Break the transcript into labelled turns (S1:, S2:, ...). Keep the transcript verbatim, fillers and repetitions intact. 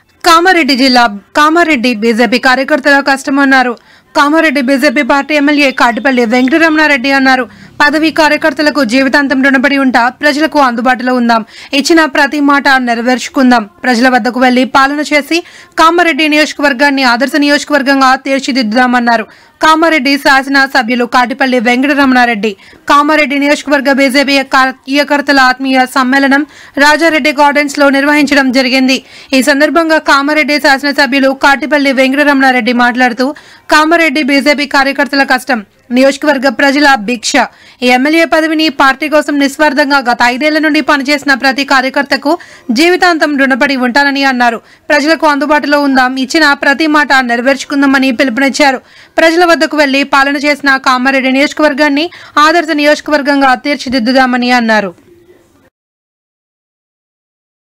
S1: కామారెడ్డి జిల్లా కామారెడ్డి బీజేపీ కార్యకర్తల కష్టమన్నారు. కామారెడ్డి బీజేపీ పార్టీ ఎమ్మెల్యే కాటిపల్లి వెంకటరమణారెడ్డి అన్నారు. పదవి కార్యకర్తలకు జీవితాంతం రుణపడి ఉంటా, ప్రజలకు అందుబాటులో ఉందాం, ఇచ్చిన ప్రతి మాట నెరవేర్చుకుందాం, ప్రజల వద్దకు వెళ్లి పాలన చేసి కామారెడ్డి నియోజకవర్గాన్ని ఆదర్శ నియోజకవర్గంగా తీర్చిదిద్దుదామన్నారు. కామారెడ్డి శాసన సభ్యులు కాటిపల్లి వెంకటరమణారెడ్డి కామారెడ్డి నియోజకవర్గ బీజేపీ కార్యకర్తల ఆత్మీయ సమ్మేళనం రాజారెడ్డి గార్డెన్స్ లో నిర్వహించడం జరిగింది. ఈ సందర్భంగా కామారెడ్డి శాసనసభ్యులు కాటిపల్లి వెంకటరమణారెడ్డి మాట్లాడుతూ, కామారెడ్డి బీజేపీ కార్యకర్తల కష్టం, నియోజకవర్గ ప్రజల భిక్ష, ఈ ఎమ్మెల్యే పదవిని పార్టీ కోసం నిస్వార్థంగా గత ఐదేళ్ల నుండి పనిచేసిన ప్రతి కార్యకర్తకు జీవితాంతం రుణపడి ఉంటానని అన్నారు. ప్రజలకు అందుబాటులో ఉందాం, ఇచ్చిన ప్రతి మాట నెరవేర్చుకుందామని పిలుపునిచ్చారు. ప్రజల వద్దకు వెళ్లి పాలన చేసిన కామారెడ్డి నియోజకవర్గాన్ని ఆదర్శ నియోజకవర్గంగా తీర్చిదిద్దుదామని అన్నారు.